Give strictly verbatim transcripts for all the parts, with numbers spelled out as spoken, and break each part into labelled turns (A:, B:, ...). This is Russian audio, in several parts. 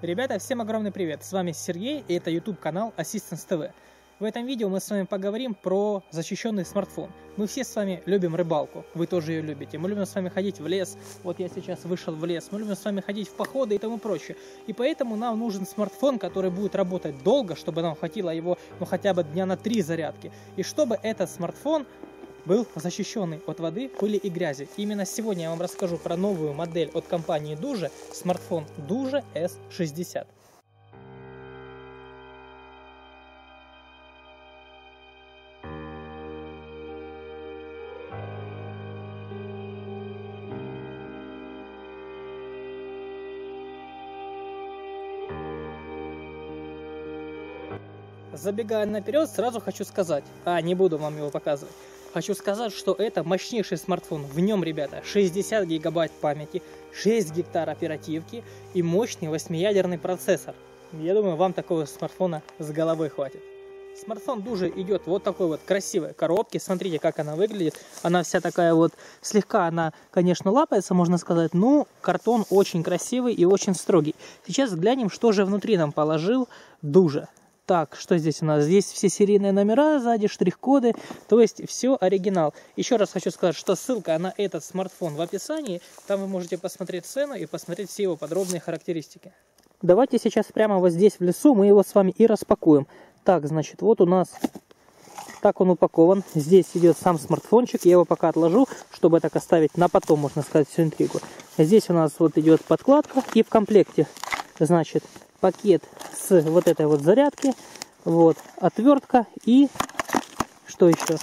A: Ребята, всем огромный привет! С вами Сергей, и это YouTube канал Assistance ти ви. В этом видео мы с вами поговорим про защищенный смартфон. Мы все с вами любим рыбалку, вы тоже ее любите. Мы любим с вами ходить в лес, вот я сейчас вышел в лес. Мы любим с вами ходить в походы и тому прочее. И поэтому нам нужен смартфон, который будет работать долго, чтобы нам хватило его, ну, хотя бы дня на три зарядки. И чтобы этот смартфон был защищенный от воды, пыли и грязи. Именно сегодня я вам расскажу про новую модель от компании Duge, смартфон Duge эс шестьдесят. Забегая наперед, сразу хочу сказать, а не буду вам его показывать. Хочу сказать, что это мощнейший смартфон. В нем, ребята, шестьдесят гигабайт памяти, шесть гектар оперативки и мощный восьмиядерный процессор. Я думаю, вам такого смартфона с головой хватит. Смартфон Duge идет вот такой вот красивой коробке. Смотрите, как она выглядит. Она вся такая вот, слегка она, конечно, лапается, можно сказать, но картон очень красивый и очень строгий. Сейчас глянем, что же внутри нам положил Duge. Так, что здесь у нас? Здесь все серийные номера, сзади штрих-коды, то есть все оригинал. Еще раз хочу сказать, что ссылка на этот смартфон в описании, там вы можете посмотреть цену и посмотреть все его подробные характеристики. Давайте сейчас прямо вот здесь в лесу мы его с вами и распакуем. Так, значит, вот у нас так он упакован. Здесь идет сам смартфончик, я его пока отложу, чтобы так оставить на потом, можно сказать, всю интригу. Здесь у нас вот идет подкладка и в комплекте, значит, пакет с вот этой вот зарядки, вот, отвертка и что еще?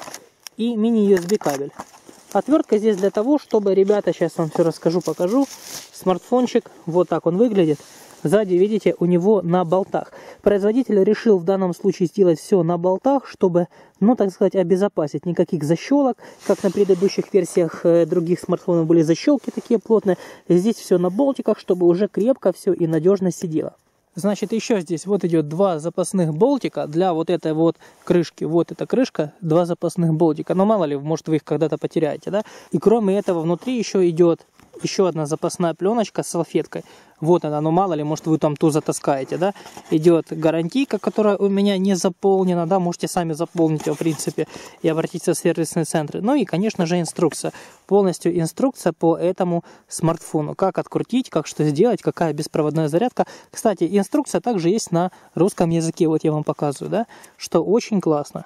A: И мини-ю эс би кабель. Отвертка здесь для того, чтобы, ребята, сейчас вам все расскажу, покажу. Смартфончик, вот так он выглядит. Сзади, видите, у него на болтах. Производитель решил в данном случае сделать все на болтах, чтобы, ну, так сказать, обезопасить. Никаких защелок, как на предыдущих версиях других смартфонов были защелки такие плотные. Здесь все на болтиках, чтобы уже крепко все и надежно сидело. Значит, еще здесь вот идет два запасных болтика для вот этой вот крышки. Вот эта крышка, два запасных болтика. Но мало ли, может, вы их когда-то потеряете, да? И кроме этого внутри еще идет еще одна запасная пленочка с салфеткой. Вот она, ну мало ли, может вы там ту затаскаете, да. Идет гарантийка, которая у меня не заполнена, да, можете сами заполнить ее, в принципе, и обратиться в сервисные центры. Ну и, конечно же, инструкция. Полностью инструкция по этому смартфону. Как открутить, как что сделать, какая беспроводная зарядка. Кстати, инструкция также есть на русском языке, вот я вам показываю, да, что очень классно.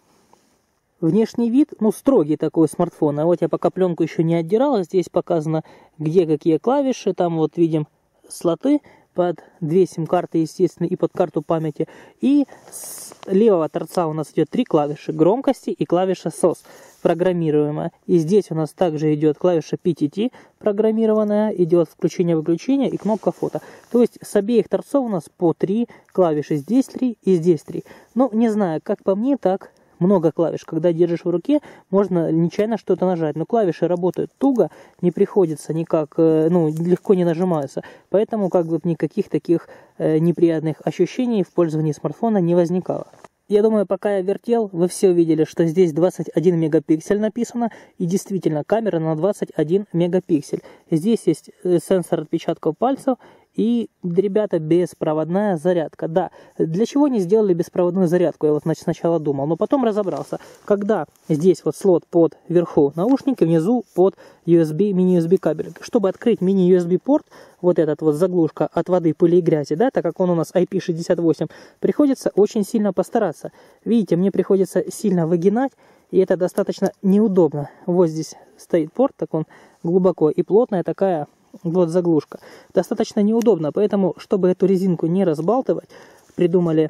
A: Внешний вид, ну, строгий такой смартфон. А вот я пока пленку еще не отдирал. Здесь показано, где какие клавиши. Там вот видим слоты под две сим-карты, естественно, и под карту памяти. И с левого торца у нас идет три клавиши громкости и клавиша сос программируемая. И здесь у нас также идет клавиша пи ти ти программированная, идет включение-выключение и кнопка фото. То есть с обеих торцов у нас по три клавиши. Здесь три и здесь три. Ну, не знаю, как по мне, так много клавиш. Когда держишь в руке, можно нечаянно что-то нажать. Но клавиши работают туго, не приходится никак, ну, легко не нажимаются. Поэтому как бы никаких таких э, неприятных ощущений в пользовании смартфона не возникало. Я думаю, пока я вертел, вы все увидели, что здесь двадцать один мегапиксель написано. И действительно, камера на двадцать один мегапиксель. Здесь есть сенсор отпечатков пальцев. И, ребята, беспроводная зарядка. Да, для чего не сделали беспроводную зарядку? Я вот значит, сначала думал, но потом разобрался. Когда здесь вот слот под вверху наушники, внизу под ю эс би, мини-ю эс би кабель. Чтобы открыть мини-ю эс би порт, вот этот вот заглушка от воды, пыли и грязи, да, так как он у нас ай пи шестьдесят восемь, приходится очень сильно постараться. Видите, мне приходится сильно выгинать, и это достаточно неудобно. Вот здесь стоит порт, так он глубоко и плотная такая вот заглушка. Достаточно неудобно, поэтому, чтобы эту резинку не разбалтывать, придумали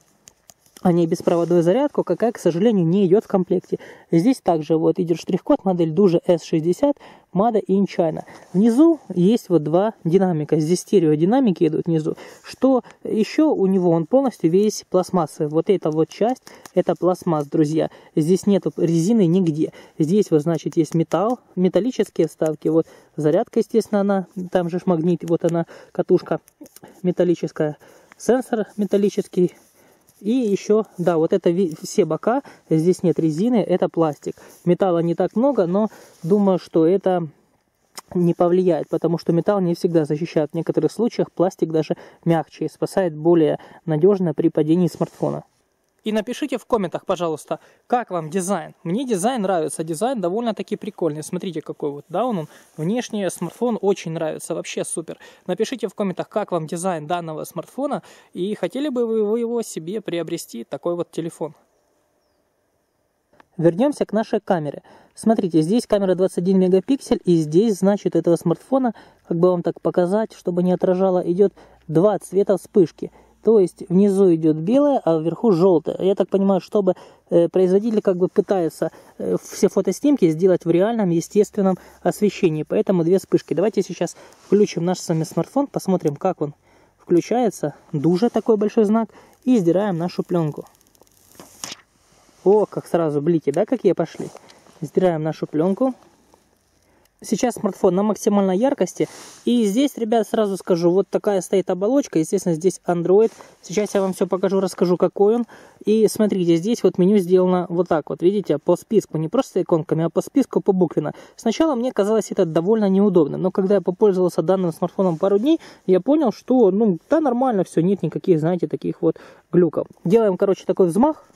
A: они беспроводную зарядку, какая, к сожалению, не идет в комплекте. Здесь также вот идет штрих-код, модель Duge эс шестьдесят, Made in China. Внизу есть вот два динамика, здесь стереодинамики идут внизу. Что еще у него, он полностью весь пластмассовый. Вот эта вот часть, это пластмасс, друзья. Здесь нету резины нигде. Здесь вот, значит, есть металл, металлические вставки. Вот зарядка, естественно, она, там же магнит, вот она, катушка металлическая, сенсор металлический. И еще, да, вот это все бока, здесь нет резины, это пластик. Металла не так много, но думаю, что это не повлияет, потому что металл не всегда защищает. В некоторых случаях пластик даже мягче и спасает более надежно при падении смартфона. И напишите в комментах, пожалуйста, как вам дизайн. Мне дизайн нравится, дизайн довольно-таки прикольный. Смотрите, какой вот, да, он, он. Внешне смартфон очень нравится, вообще супер. Напишите в комментах, как вам дизайн данного смартфона и хотели бы вы его себе приобрести, такой вот телефон. Вернемся к нашей камере. Смотрите, здесь камера двадцать один мегапиксель, и здесь, значит, этого смартфона, как бы вам так показать, чтобы не отражало, идет два цвета вспышки. То есть внизу идет белое, а вверху желтое. Я так понимаю, чтобы э, производитель как бы пытается э, все фотоснимки сделать в реальном, естественном освещении. Поэтому две вспышки. Давайте сейчас включим наш с вами смартфон, посмотрим, как он включается. Дуже такой большой знак. И сдираем нашу пленку. О, как сразу блики, да, какие пошли. Сдираем нашу пленку. Сейчас смартфон на максимальной яркости. И здесь, ребят, сразу скажу, вот такая стоит оболочка. Естественно, здесь Android. Сейчас я вам все покажу, расскажу, какой он. И смотрите, здесь вот меню сделано вот так вот. Видите, по списку. Не просто иконками, а по списку побуквенно. Сначала мне казалось это довольно неудобно. Но когда я попользовался данным смартфоном пару дней, я понял, что, ну, да, нормально все. Нет никаких, знаете, таких вот глюков. Делаем, короче, такой взмах.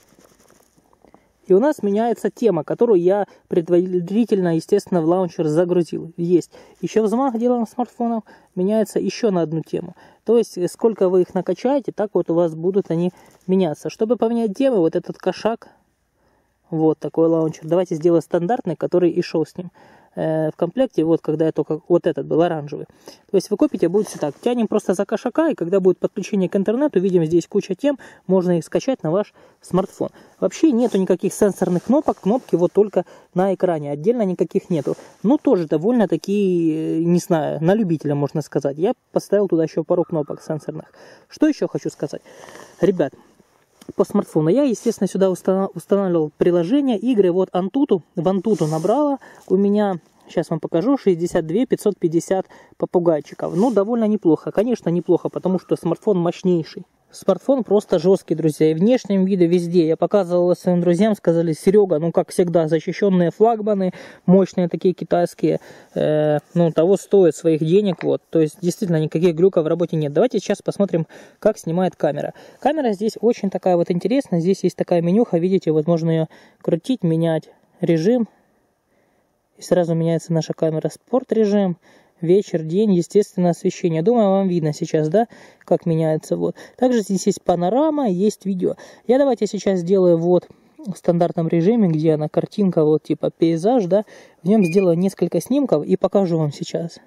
A: И у нас меняется тема, которую я предварительно, естественно, в лаунчер загрузил. Есть. Еще взмах делаем смартфоном, меняется еще на одну тему. То есть, сколько вы их накачаете, так вот у вас будут они меняться. Чтобы поменять темы, вот этот кошак, вот такой лаунчер. Давайте сделаем стандартный, который и шел с ним. В комплекте, вот когда я только, вот этот был оранжевый. То есть вы купите, будет все так. Тянем просто за кошака, и когда будет подключение к интернету, видим здесь куча тем, можно их скачать на ваш смартфон. Вообще нету никаких сенсорных кнопок, кнопки вот только на экране, отдельно никаких нету. Ну тоже довольно такие, не знаю, на любителя можно сказать. Я поставил туда еще пару кнопок сенсорных. Что еще хочу сказать? Ребят, по смартфону я, естественно, сюда устанавливал приложение, игры. Вот Antutu, в Antutu набрала у меня, сейчас вам покажу, шестьдесят два пятьсот пятьдесят попугайчиков. Ну, довольно неплохо. Конечно, неплохо, потому что смартфон мощнейший. Смартфон просто жесткий, друзья. И внешнем виде везде. Я показывал своим друзьям, сказали: Серега, ну как всегда, защищенные флагманы, мощные такие китайские, э, ну того стоит своих денег. Вот. То есть действительно никаких глюков в работе нет. Давайте сейчас посмотрим, как снимает камера. Камера здесь очень такая вот интересная. Здесь есть такая менюха, видите, вот можно ее крутить, менять режим. И сразу меняется наша камера. Спорт режим. Вечер, день, естественное освещение. Думаю, вам видно сейчас, да, как меняется. Вот. Также здесь есть панорама, есть видео. Я давайте сейчас сделаю вот в стандартном режиме, где она картинка, вот типа пейзаж, да. В нем сделаю несколько снимков и покажу вам сейчас.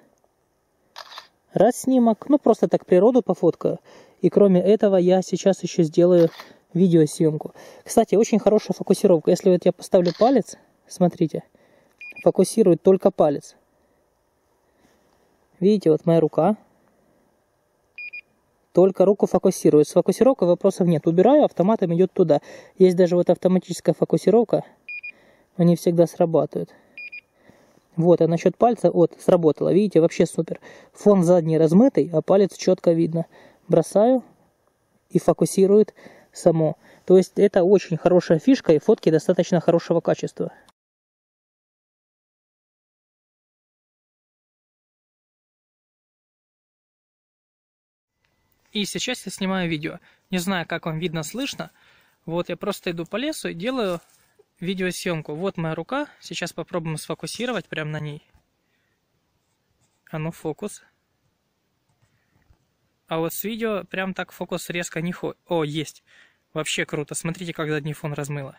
A: Раз снимок, ну просто так природу пофоткаю. И кроме этого я сейчас еще сделаю видеосъемку. Кстати, очень хорошая фокусировка. Если вот я поставлю палец, смотрите, фокусирует только палец. Видите, вот моя рука. Только руку фокусирует. С фокусировкой вопросов нет. Убираю, автоматом идет туда. Есть даже вот автоматическая фокусировка. Но не всегда срабатывает. Вот, а насчет пальца, вот, сработало. Видите, вообще супер. Фон задний размытый, а палец четко видно. Бросаю и фокусирует само. То есть это очень хорошая фишка, и фотки достаточно хорошего качества. И сейчас я снимаю видео. Не знаю, как вам видно, слышно. Вот я просто иду по лесу и делаю видеосъемку. Вот моя рука. Сейчас попробуем сфокусировать прямо на ней. А ну, фокус. А вот с видео прям так фокус резко не ходит. О, есть. Вообще круто. Смотрите, как задний фон размыло.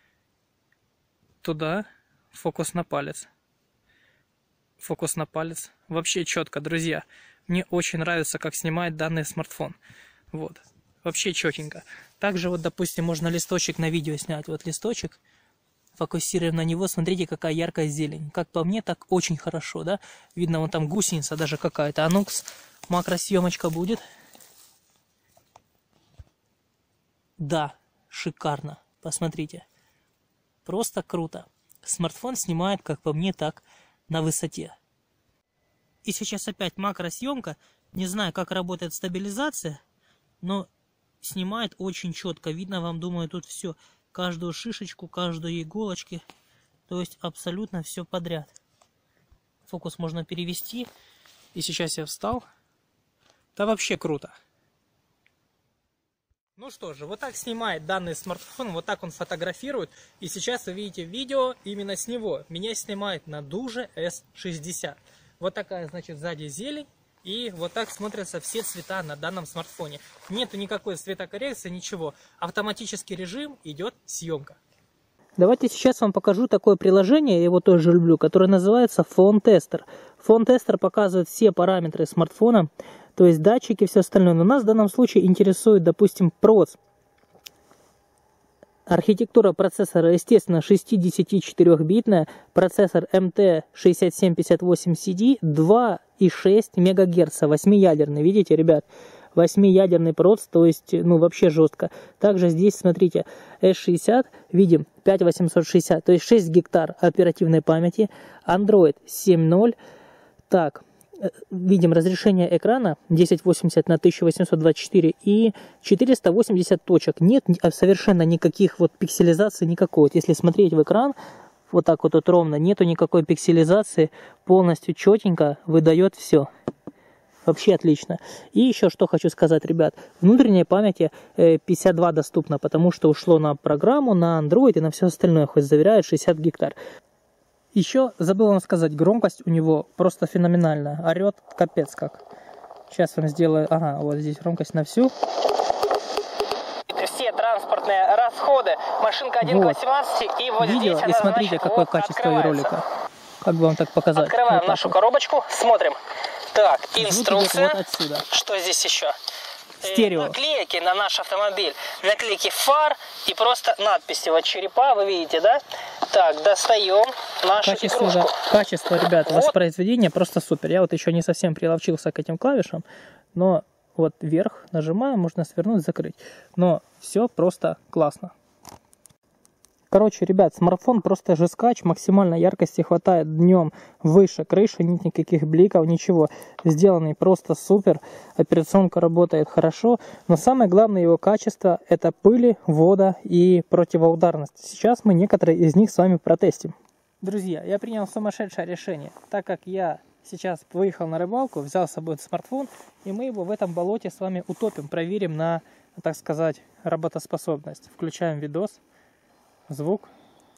A: Туда. Фокус на палец. Фокус на палец. Вообще четко, друзья. Мне очень нравится, как снимает данный смартфон. Вот. Вообще четенько. Также вот, допустим, можно листочек на видео снять. Вот листочек. Фокусируем на него. Смотрите, какая яркая зелень. Как по мне, так очень хорошо, да? Видно, вон там гусеница даже какая-то. А ну-ка, макросъемочка будет. Да, шикарно. Посмотрите. Просто круто. Смартфон снимает, как по мне, так на высоте. И сейчас опять макросъемка. Не знаю, как работает стабилизация, но снимает очень четко. Видно вам, думаю, тут все. Каждую шишечку, каждую иголочку. То есть абсолютно все подряд. Фокус можно перевести. И сейчас я встал. Да вообще круто. Ну что же, вот так снимает данный смартфон, вот так он фотографирует. И сейчас вы видите видео именно с него. Меня снимает на Duge эс шестьдесят. Вот такая, значит, сзади зелень. И вот так смотрятся все цвета на данном смартфоне. Нету никакой цветокоррекции, ничего. Автоматический режим, идет съемка. Давайте сейчас вам покажу такое приложение, я его тоже люблю, которое называется Phone Tester. Phone Tester показывает все параметры смартфона, то есть датчики и все остальное. Но нас в данном случае интересует, допустим, проц. Архитектура процессора, естественно, шестидесятичетырёхбитная. Процессор эм тэ шестьдесят семь пятьдесят восемь си ди, два и шесть мегагерца, восьмиядерный. Видите, ребят? восьмиядерный проц, то есть, ну, вообще жестко. Также здесь, смотрите, эс шестьдесят, видим, пять восемьсот шестьдесят, то есть шесть гектар оперативной памяти. Android семь ноль. Так, видим разрешение экрана тысяча восемьдесят на тысяча восемьсот двадцать четыре и четыреста восемьдесят точек. Нет совершенно никаких вот пикселизации, никакой. Вот если смотреть в экран, вот так вот, вот ровно, нету никакой пикселизации, полностью четенько выдает все. Вообще отлично. И еще что хочу сказать, ребят. Внутренней памяти пятьдесят два доступно, потому что ушло на программу, на Android и на все остальное. Хоть заверяет шестьдесят гектар. Еще забыл вам сказать, громкость у него просто феноменальная. Орет капец как. Сейчас вам сделаю... Ага, вот здесь громкость на всю. Все транспортные расходы. Машинка один к восемнадцати. И вот видео, здесь и она, смотрите, значит, какое вот качество ролика. Как бы вам так показать? Открываем вот нашу вот коробочку, смотрим. Так, инструкция. Вот отсюда. Что здесь еще? Стерео. Наклейки на наш автомобиль. Наклейки фар и просто надписи. Вот черепа, вы видите, да? Так, достаем нашу качество, игрушку. Да, качество, ребят, вот. Воспроизведение просто супер. Я вот еще не совсем приловчился к этим клавишам, но вот вверх нажимаем, можно свернуть, закрыть. Но все просто классно. Короче, ребят, смартфон просто жескач, максимально яркости хватает днем, выше крыши, нет никаких бликов, ничего. Сделанный просто супер, операционка работает хорошо, но самое главное его качество — это пыли, вода и противоударность. Сейчас мы некоторые из них с вами протестим. Друзья, я принял сумасшедшее решение, так как я сейчас выехал на рыбалку, взял с собой этот смартфон, и мы его в этом болоте с вами утопим, проверим на, так сказать, работоспособность. Включаем видос. Звук.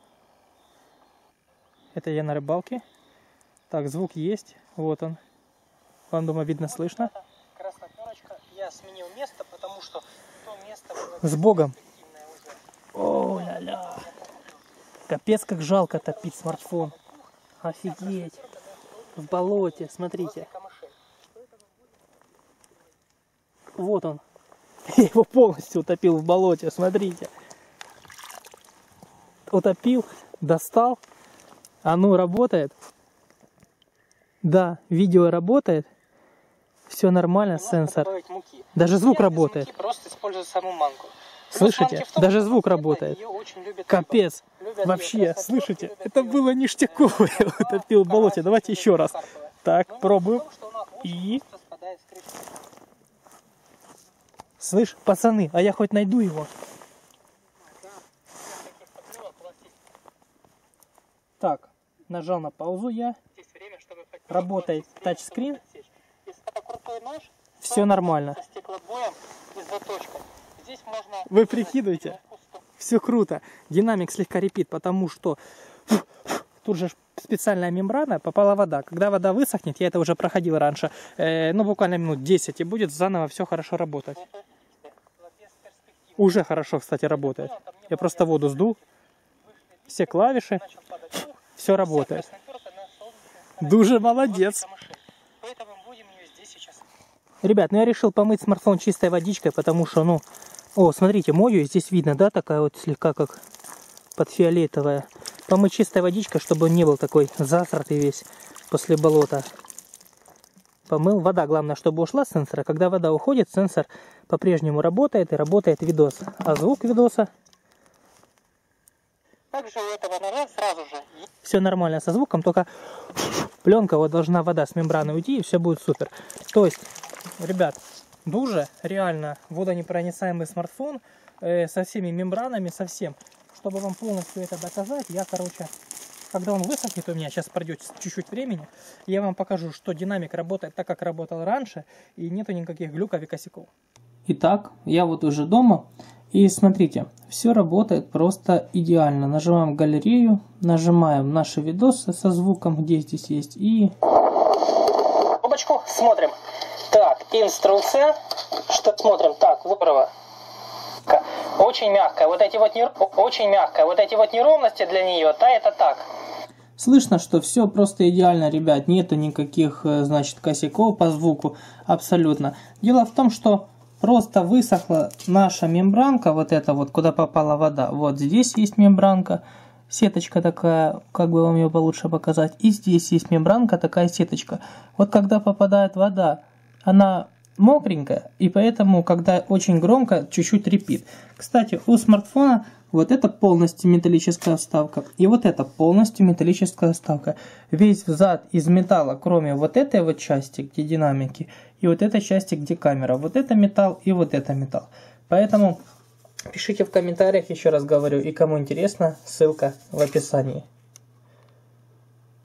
A: Это я на рыбалке. Так, звук есть. Вот он. Вам, думаю, видно, слышно. Красная корочка. Я сменил место, потому что то место было... С Богом. О, ля-ля. Капец, как жалко топить смартфон. Офигеть. В болоте, смотрите. Вот он. Я его полностью утопил в болоте, смотрите. Утопил, достал, оно работает, да, видео работает, все нормально, сенсор, даже звук работает, просто использую саму манку. Слышите, даже звук работает, капец, вообще, слышите, это было ништяковое, утопил в болоте, давайте еще раз, так, пробуем, и, слышь, пацаны, а я хоть найду его. Так, нажал на паузу я. Работает тачскрин. Все нормально. Вы прикидываете? Все круто. Динамик слегка репит, потому что тут же специальная мембрана, попала вода. Когда вода высохнет, я это уже проходил раньше, э, ну буквально минут десять, и будет заново все хорошо работать. Уже хорошо, кстати, работает. Я просто воду сдул. Все клавиши. Все работает. Дуже молодец. Ребят, ну я решил помыть смартфон чистой водичкой, потому что, ну... О, смотрите, мою здесь видно, да, такая вот слегка как подфиолетовая. Помыть чистой водичкой, чтобы он не был такой засратый весь после болота. Помыл. Вода, главное, чтобы ушла с сенсора. Когда вода уходит, сенсор по-прежнему работает и работает видос. А звук видоса... Также у этого ножа сразу же... Все нормально со звуком, только пленка, вот должна вода с мембраны уйти, и все будет супер. То есть, ребят, Duge реально водонепроницаемый смартфон э, со всеми мембранами, со всем. Чтобы вам полностью это доказать, я, короче, когда он высохнет у меня, сейчас пройдет чуть-чуть времени, я вам покажу, что динамик работает так, как работал раньше, и нету никаких глюков и косяков. Итак, я вот уже дома, и смотрите, все работает просто идеально. Нажимаем галерею, нажимаем наши видосы со звуком, где здесь есть, и... Опачку, смотрим. Так, инструкция, что смотрим, так, выбрала. Очень мягкая, вот эти вот, не... очень мягкая, вот эти вот неровности для нее, да, это так. Слышно, что все просто идеально, ребят, нету никаких, значит, косяков по звуку, абсолютно. Дело в том, что просто высохла наша мембранка, вот эта вот, куда попала вода. Вот здесь есть мембранка, сеточка такая, как бы вам ее получше показать. И здесь есть мембранка, такая сеточка. Вот когда попадает вода, она мокренькая, и поэтому, когда очень громко, чуть-чуть репит. Кстати, у смартфона вот это полностью металлическая вставка, и вот это полностью металлическая вставка. Весь зад из металла, кроме вот этой вот части, где динамики, и вот этой части, где камера. Вот это металл и вот это металл. Поэтому пишите в комментариях, еще раз говорю, и кому интересно, ссылка в описании.